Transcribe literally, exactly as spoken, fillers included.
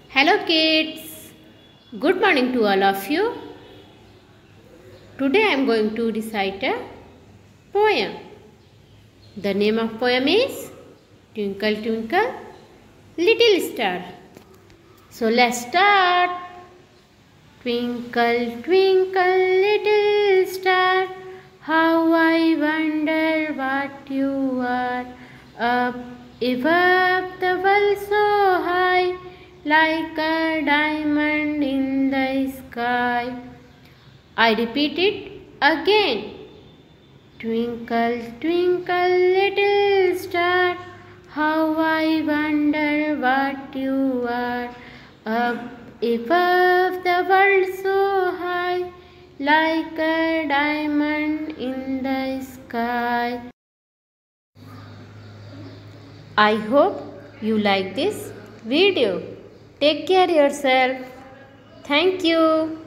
Hello kids, good morning to all of you. Today I am going to recite a poem. The name of poem is Twinkle Twinkle Little Star. So let's start. Twinkle twinkle little star, how I wonder what you are. Up above the world so high, like a diamond in the sky. I repeat it again. Twinkle, twinkle, little star, how I wonder what you are. Up above the world so high, like a diamond in the sky. I hope you like this video. Take care yourself. Thank you.